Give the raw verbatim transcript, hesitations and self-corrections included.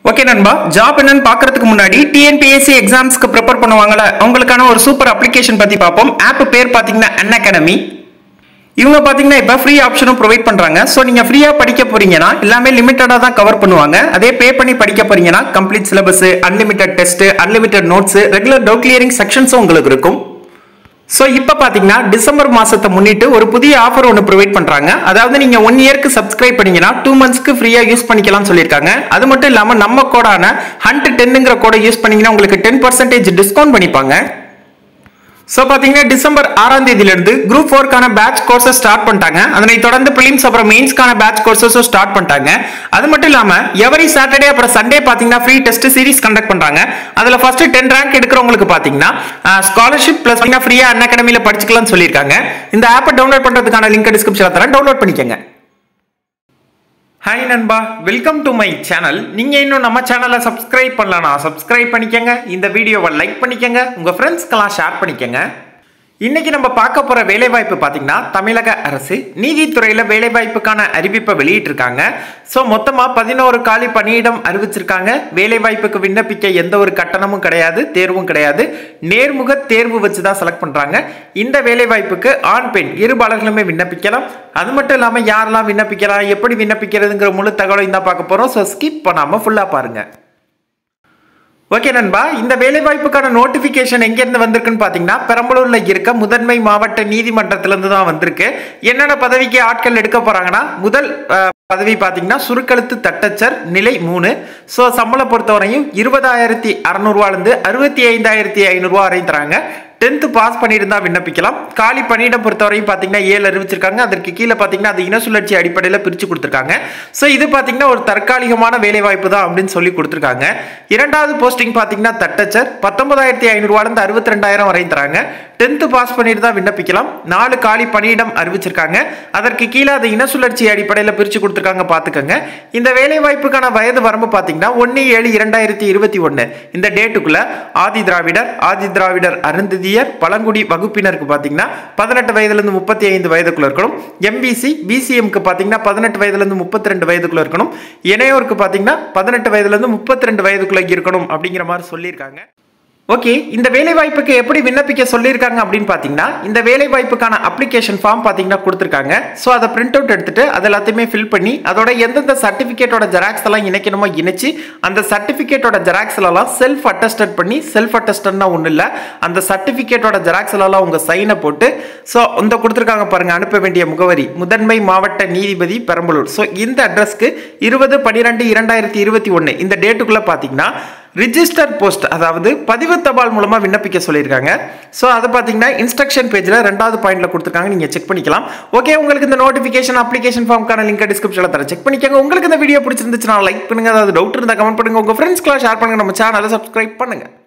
Okay நண்பா, job என்னன்னு பார்க்கிறதுக்கு முன்னாடி T N P S C எக்ஸாம்ஸ்க்கு ப்ரிப்பேர் பண்ணுவாங்கல அவங்களுக்கான ஒரு சூப்பர் அப்ளிகேஷன் பத்தி பார்ப்போம். ஆப் பேர் பாத்தீங்கன்னா அன்அகாடமி. இவங்க பாத்தீங்கன்னா இப்ப ஃப்ரீ ஆப்ஷனும் ப்ரொவைட் பண்றாங்க. சோ நீங்க ஃப்ரீயா படிக்க போறீங்கன்னா எல்லாமே லிமிட்டடா தான் கவர் பண்ணுவாங்க. அதே பே பண்ணி படிக்க போறீங்கன்னா complete syllabus, unlimited test, unlimited notes, regular doubt clearing செக்ஷன்ஸும் உங்களுக்கு இருக்கும். சோ இப்போ பாத்தீங்கன்னா டிசம்பர் மாசத்தை முன்னிட்டு ஒரு புதிய ஆஃபர் ஒன்னு ப்ரொவைட் பண்றாங்க. அதாவது நீங்க ஒன் இயர்க்கு சப்ஸ்கிரைப் பண்ணீங்கன்னா டூ மந்த்ஸ்க்கு ஃப்ரீயா யூஸ் பண்ணிக்கலாம் சொல்லியிருக்காங்க. அது மட்டும் இல்லாம நம்ம கோடான ஹண்ட் டென்னுங்கிற கோடை யூஸ் பண்ணீங்கன்னா உங்களுக்கு டென் பர்சன்டேஜ் டிஸ்கவுண்ட் பண்ணிப்பாங்க. சோ பாத்தீங்கன்னா டிசம்பர் ஆறாம் தேதியில இருந்து குரூப் ஃபோர்க்கான பேட்ச் கோர்சஸ் ஸ்டார்ட் பண்ணிட்டாங்க. அதனை தொடர்ந்து பிலிம்ஸ் அப்புறம் மெயின்ஸ்க்கான பேட்ச் கோர்சஸும் ஸ்டார்ட் பண்ணிட்டாங்க. அது மட்டும் இல்லாம எவரி சாட்டர்டே அப்புறம் சண்டே பாத்தீங்கன்னா ஃப்ரீ டெஸ்ட் சீரிஸ் கண்டக்ட் பண்றாங்க. அதுல ஃபர்ஸ்ட் டென் ரேங்க் எடுக்கிறவங்களுக்கு பாத்தீங்கன்னா ஸ்காலர்ஷிப் பிளஸ் ஃப்ரீயா அன்அகாடமில படிச்சுக்கலாம்னு சொல்லியிருக்காங்க. இந்த ஆப்பை டவுன்லோட் பண்றதுக்கான லிங்க் டிஸ்கிரிப்ஷன்ல தரேன், டவுன்லோட் பண்ணிக்கங்க. ஹாய் நண்பா, வெல்கம் டு மை சேனல். நீங்க இன்னும் நம்ம சேனலை சப்ஸ்கிரைப் பண்ணலனா சப்ஸ்கிரைப் பண்ணிக்கங்க. இந்த வீடியோவை லைக் பண்ணிக்கங்க, உங்க ஃப்ரெண்ட்ஸ்க்கெல்லாம் ஷேர் பண்ணிக்கங்க. இன்னைக்கு நம்ம பார்க்க போற வேலைவாய்ப்பு பாத்தீங்கன்னா தமிழக அரசு நீதித்துறையில வேலைவாய்ப்புக்கான அறிவிப்பை வெளியிட்டிருக்காங்க. சோ மொத்தமா பதினோரு காலி பணியிடம் அறிவிச்சிருக்காங்க. வேலைவாய்ப்புக்கு விண்ணப்பிக்க எந்த ஒரு கட்டணமும் கிடையாது, தேர்வும் கிடையாது. நேர்முக தேர்வு வச்சுதான் செலக்ட் பண்றாங்க. இந்த வேலைவாய்ப்புக்கு ஆண் பெண் இருபாலர்களுமே விண்ணப்பிக்கலாம். அது மட்டும் இல்லாம யாரெல்லாம் விண்ணப்பிக்கலாம், எப்படி விண்ணப்பிக்கிறதுங்கிற முழு தகவலையும் தான் பார்க்க போறோம். சோ ஸ்கிப் பண்ணாம ஃபுல்லா பாருங்க. ஓகே நண்பா, இந்த வேலைவாய்ப்புக்கான நோட்டிபிகேஷன் எங்க இருந்து வந்திருக்குன்னு பாத்தீங்கன்னா பெரம்பலூர்ல இருக்க முதன்மை மாவட்ட நீதிமன்றத்திலிருந்து தான் வந்திருக்கு. என்னென்ன பதவிக்கு ஆட்கள் எடுக்க போறாங்கன்னா முதல் பதவி பாத்தீங்கன்னா சுருக்கெழுத்து தட்டச்சர் நிலை மூணு. சோ சம்பளம் பொறுத்தவரையும் இருபதாயிரத்தி அறுநூறு ரூபாயில இருந்து அறுபத்தி ஐந்தாயிரத்தி ஐநூறு ரூபாய் வரையும் தராங்க. டென்த் பாஸ் பண்ணியிருந்தா விண்ணப்பிக்கலாம். காலி பணியிடம் பொறுத்தவரையும் பார்த்தீங்கன்னா ஏழு அறிவிச்சிருக்காங்க. அதற்கு கீழே பார்த்தீங்கன்னா அது இன சுழற்சி அடிப்படையில் பிரித்து கொடுத்துருக்காங்க. ஸோ இது பார்த்தீங்கன்னா ஒரு தற்காலிகமான வேலைவாய்ப்பு தான் அப்படின்னு சொல்லி கொடுத்துருக்காங்க. இரண்டாவது போஸ்டிங் பார்த்தீங்கன்னா தட்டச்சர் பத்தொன்பதாயிரத்தி ஐநூறுவாலேருந்து அறுபத்தி ரெண்டாயிரம் வரையும் தராங்க. டென்த் பாஸ் பண்ணிட்டு தான் விண்ணப்பிக்கலாம். நாலு காலி பணியிடம் அறிவிச்சிருக்காங்க. அதற்கு கீழே அது இன சுழற்சி அடிப்படையில் பிரித்து கொடுத்துருக்காங்க, பார்த்துக்கோங்க. இந்த வேலைவாய்ப்புக்கான வயது வரம்பு பார்த்தீங்கன்னா ஒன்று ஏழு இரண்டாயிரத்தி இருபத்தி ஒன்று இந்த டேட்டுக்குள்ள ஆதி திராவிடர், ஆதி திராவிடர் அருந்ததி பழங்குடி வகுப்பினருக்கு பாத்தீங்கன்னா பதினெட்டு வயதுல இருந்து முப்பத்தி ஐந்து வயதுக்குள்ள இருக்கணும். எம்பிசி பிசிஎம்க்கு பாத்தீங்கன்னா பதினெட்டு வயதுல இருந்து முப்பத்தி ரெண்டு வயதுக்குள்ள இருக்கணும். இணையோருக்கு பாத்தீங்கன்னா பதினெட்டு வயதுல இருந்து முப்பத்தி ரெண்டு வயதுக்குள்ள இருக்கணும் அப்படிங்கிற மாதிரி சொல்லியிருக்காங்க. ஓகே, இந்த வேலைவாய்ப்புக்கு எப்படி விண்ணப்பிக்க சொல்லியிருக்காங்க அப்படின்னு பார்த்தீங்கன்னா இந்த வேலைவாய்ப்புக்கான அப்ளிகேஷன் ஃபார்ம் பார்த்தீங்கன்னா கொடுத்துருக்காங்க. ஸோ அதை பிரிண்ட் அவுட் எடுத்துட்டு அது எல்லாத்தையுமே ஃபில் பண்ணி அதோட எந்தெந்த சர்டிஃபிகேட்டோட ஜெராக்ஸ் எல்லாம் இணைக்கணுமோ இணைச்சு அந்த சர்டிஃபிகேட்டோட ஜெராக்ஸ் எல்லாம் செல்ஃப் அட்டஸ்டட் பண்ணி, செல்ஃப் அட்டஸ்டட்னா ஒன்றும் இல்லை, அந்த சர்டிஃபிகேட்டோட ஜெராக்ஸ் எல்லாம் உங்கள் சைனை போட்டு ஸோ இந்த கொடுத்துருக்காங்க பாருங்க, அனுப்ப வேண்டிய முகவரி முதன்மை மாவட்ட நீதிபதி பெரம்பலூர். ஸோ இந்த அட்ரஸ்க்கு இருபது பன்னிரெண்டு இரண்டாயிரத்தி இருபத்தி ஒன்று இந்த டேட்டுக்குள்ள பார்த்தீங்கன்னா ரிஜிஸ்டர் போஸ்ட், அதாவது பதிவு தபால் மூலமா விண்ணப்பிக்க சொல்லியிருக்காங்க. ஸோ அதை பார்த்தீங்கன்னா இன்ஸ்ட்ரக்ஷன் பேஜில் ரெண்டாவது பாயிண்ட்ல கொடுத்துருக்காங்க, நீங்க செக் பண்ணிக்கலாம். ஓகே, உங்களுக்கு இந்த நோட்டிஃபிகேஷன் அப்ளிகேஷன் ஃபார்ம்க்கான லிங்க் டிஸ்கிரிப்ஷனில் தர, செக் பண்ணிக்கோங்க. உங்களுக்கு இந்த வீடியோ பிடிச்சிருந்துச்சுன்னா லைக் பண்ணுங்க, அதாவது டவுட் இருந்தால் கமெண்ட் பண்ணுங்க, உங்க ஃப்ரெண்ட்ஸ்க்குலாம் ஷேர் பண்ணுங்க, நம்ம சேனலை சப்ஸ்கிரைப் பண்ணுங்க.